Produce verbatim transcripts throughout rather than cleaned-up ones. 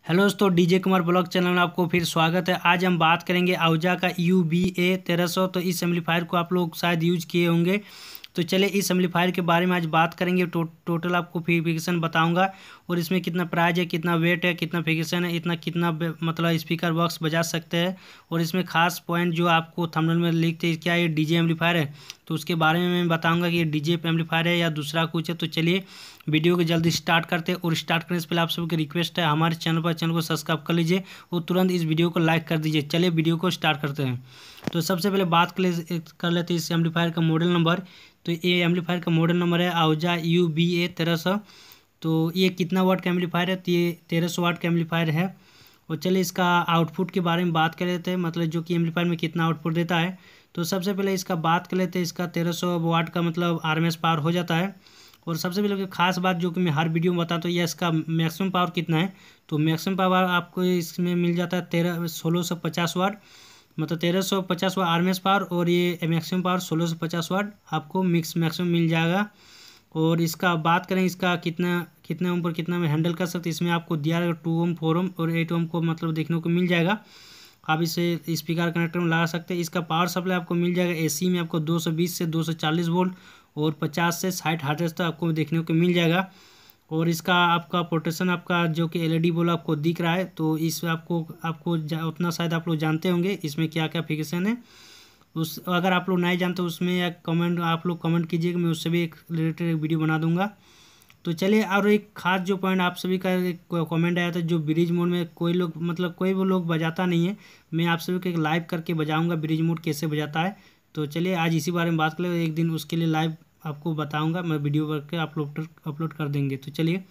Hello दोस्तों, DJ Kumar blog channel में आपको फिर स्वागत है। आज हम बात करेंगे आहुजा का यू बी ए तेरह सौ। तो इस एम्पलीफायर को आप लोग शायद यूज किए होंगे। तो चलिए इस एम्पलीफायर के बारे में आज बात करेंगे। टो, टोटल आपको फिक्सेशन बताऊंगा और इसमें कितना प्राइस है, कितना वेट है, कितना फिक्सेशन है, इतना कितना मतलब स्पीकर बॉक्स बजा सकते हैं। और इसमें खास पॉइंट जो आपको थंबनेल में लिखते क्या ये डीजे एम्पलीफायर है, तो उसके बारे में मैं बताऊंगा कि ये डीजे एम्पलीफायर है या दूसरा कुछ है। तो चलिए वीडियो को जल्दी स्टार्ट करते हैं। और स्टार्ट करने से पहले आप सबकी रिक्वेस्ट है, हमारे चैनल पर चैनल को सब्सक्राइब कर लीजिए और तुरंत इस वीडियो को लाइक कर दीजिए। चलिए वीडियो को स्टार्ट करते हैं। तो सबसे पहले बात कर ले कर लेते हैं इस एम्पलीफायर का मॉडल नंबर। तो ये एम्पलीफायर का मॉडल नंबर है आहुजा यू बी ए तेरह सौ। तो ये कितना वाट का एम्पलीफायर है, तो ये तेरह सौ वाट का एम्पलीफायर है। और चलिए इसका आउटपुट के बारे में बात कर लेते हैं, मतलब जो कि एम्पलीफायर में कितना आउटपुट देता है। तो सबसे पहले इसका बात कर लेते हैं। इसका तेरह सौ वाट का मतलब आर एम एस पावर हो जाता है। और सबसे पहले खास बात जो कि मैं हर वीडियो में बताता हूँ, ये इसका मैक्सिमम पावर कितना है। तो मैक्सिमम पावर आपको इसमें मिल जाता है तेरह सोलह सौ पचास वाट, मतलब तेरह सौ पचास watt R M S power. और ये मैक्सिमम पावर सोलह सौ पचास वाट आपको मिक्स मैक्सिमम मिल जाएगा। और इसका बात करें इसका कितना कितने ओम पर कितना में हैंडल कर सकते, इसमें आपको दिया रहेगा टू ओम फोर ओम और एट ओम को मतलब देखने को मिल जाएगा। आप इसे स्पीकर कनेक्टर में लगा सकते हैं। इसका पावर सप्लाई आपको मिल जाएगा एसी में आपको दो सौ बीस से दो सौ चालीस वोल्ट और पचास से साठ हर्ट्ज तक आपको देखने को मिल जाएगा। और इसका आपका प्रोटेक्शन आपका जो कि एलईडी बोल आपको दिख रहा है, तो इस आपको आपको उतना शायद आप लोग जानते होंगे इसमें क्या क्या फिक्सेशन है। उस अगर आप लोग नहीं जानते उसमें या कमेंट आप लोग कमेंट कीजिएगा, मैं उससे भी एक रिलेटेड एक वीडियो बना दूंगा। तो चलिए और एक खास जो पॉइंट आप सभी का एक कमेंट आया था, जो ब्रिज मोड में कोई लोग मतलब कोई वो लोग बजाता नहीं है, मैं आप सभी को एक लाइव करके बजाऊंगा ब्रिज मोड कैसे बजाता है। तो चलिए आज इसी बारे में बात करें, एक दिन उसके लिए लाइव आपको बताऊंगा, मैं वीडियो करके अपलोड अपलोड कर देंगे। तो चलिए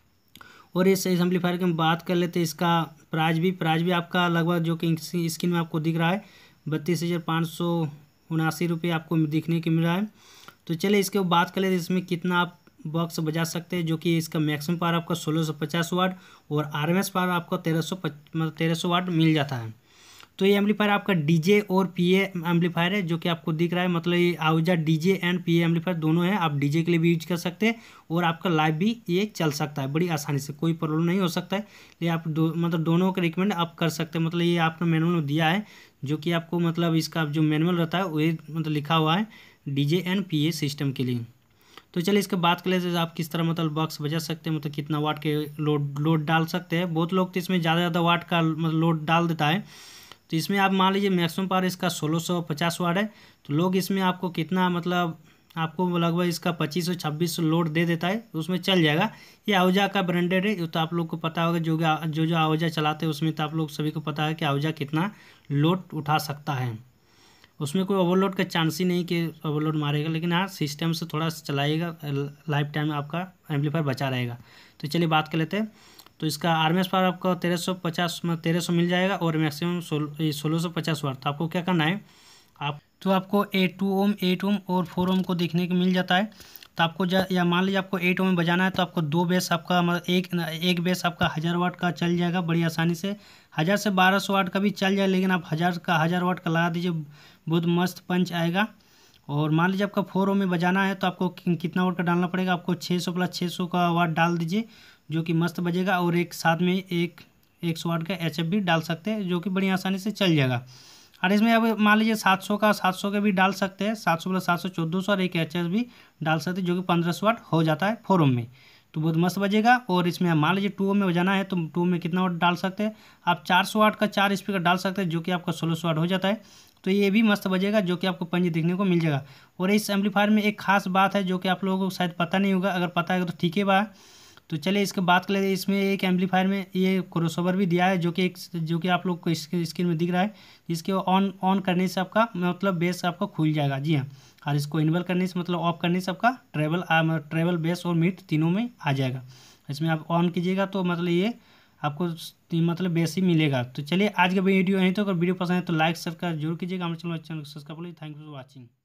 और इस एम्पलीफायर की हम बात कर लेते हैं। इसका प्राइस भी प्राइस भी आपका लगभग जो कि स्क्रीन में आपको दिख रहा है बत्तीस हज़ार पाँच सौ उनासी रुपये आपको दिखने को मिल रहा है। तो चलिए इसके बात कर लेते हैं इसमें कितना आप बॉक्स बजा सकते हैं, जो कि इसका मैक्सिमम पावर आपका सोलह सौ पचास वाट और आर एम एस पावर आपको तेरह सौ मतलब तेरह सौ वाट मिल जाता है। तो ये एम्पलीफायर आपका डीजे और पीए एम्पलीफायर है, जो कि आपको दिख रहा है। मतलब ये Ahuja DJ and PA amplifier दोनों है। आप डीजे के लिए भी यूज कर सकते हैं और आपका लाइव भी ये चल सकता है बड़ी आसानी से, कोई प्रॉब्लम नहीं हो सकता है। ये आप दो मतलब दोनों का रिकमेंड आप कर सकते हैं। मतलब ये आपने मैनुअल में दिया है, जो कि आपको मतलब इसका जो मैनुअल रहता है वही मतलब लिखा हुआ है डीजे एंड पीए सिस्टम के लिए। तो चलिए इसके बात कर लेते हैं आप किस तरह मतलब बॉक्स बजा सकते हैं, मतलब कितना वाट के लोड लोड डाल सकते हैं। बहुत लोग तो इसमें ज़्यादा ज़्यादा वाट का मतलब लोड डाल देता है। तो इसमें आप मान लीजिए मैक्सिमम पावर इसका सोलह सौ पचास वाट है, तो लोग इसमें आपको कितना मतलब आपको लगभग इसका पच्चीस सौ छब्बीस सौ लोड दे देता है, तो उसमें चल जाएगा। ये आहुजा का ब्रांडेड है, तो आप लोग को पता होगा जो जो जो आहुजा चलाते हैं उसमें, तो आप लोग सभी को पता है कि आहुजा कितना लोड उठा सकता है। उसमें कोई ओवरलोड का चांस ही नहीं कि ओवरलोड मारेगा, लेकिन हाँ सिस्टम से थोड़ा चलाएगा, लाइफ टाइम आपका एम्पलीफायर बचा रहेगा। तो चलिए बात कर लेते हैं। तो इसका आर एम एस पावर आपका तेरह सौ पचास तेरह सौ मिल जाएगा और मैक्सिमम सोलह सौ पचास वाट। तो आपको क्या करना है, आप तो आपको at two ohm eight ohm और फोर ओम को देखने को मिल जाता है। तो आपको या मान लीजिए आपको एट ओम में बजाना है, तो आपको दो बेस आपका मतलब एक एक बेस आपका हज़ार वाट का चल जाएगा बड़ी आसानी से। हज़ार से बारह सौ वाट का भी चल जाए, लेकिन आप हज़ार का हज़ार वाट का लगा दीजिए, बहुत मस्त पंच आएगा। और मान लीजिए आपका फोर ओम में बजाना है, तो आपको कितना वाट का डालना पड़ेगा, आपको छः सौ प्लस छः सौ का वाट डाल दीजिए, जो कि मस्त बजेगा। और एक साथ में एक एक सौ वाट का एच एफ भी डाल सकते हैं, जो कि बड़ी आसानी से चल जाएगा। और इसमें अब मान लीजिए सात सौ का सात सौ का भी डाल सकते हैं, सात सौ प्लस सात सौ चौदह सौ और एक एच एफ भी डाल सकते हैं, जो कि पंद्रह सौ वाट हो जाता है फोर ओम में। तो बहुत मस्त बजेगा। और इसमें मान लीजिए टू ओम में बजाना है, तो टू ओम में कितना वाट डाल सकते हैं, आप चार सौ वाट का चार स्पीकर डाल सकते हैं, जो कि आपका सोलह सौ वाट हो जाता है। तो ये भी मस्त बजेगा, जो कि आपको पंच देखने को मिल जाएगा। और इस एम्पलीफायर में एक खास बात है जो कि आप लोगों को शायद पता नहीं होगा, अगर पता है तो ठीक है बा। तो चलिए इसके बात कर लेते हैं। इसमें एक एम्पलीफायर में ये क्रॉसओवर भी दिया है, जो कि एक जो कि आप लोग को इसके स्क्रीन में दिख रहा है। इसके ऑन ऑन करने से आपका मतलब बेस आपका खुल जाएगा, जी हाँ। और इसको इनेबल करने से मतलब ऑफ करने से आपका ट्रेवल ट्रेवल बेस और मिड तीनों में आ जाएगा। इसमें आप ऑन कीजिएगा तो मतलब ये आपको मतलब बेस ही मिलेगा। तो चलिए आज का वीडियो यहीं तो, अगर वीडियो पसंद है तो लाइक शेयर जरूर कीजिएगा, हमारे चैनल सब्सक्राइब करिए। Thank you for watching.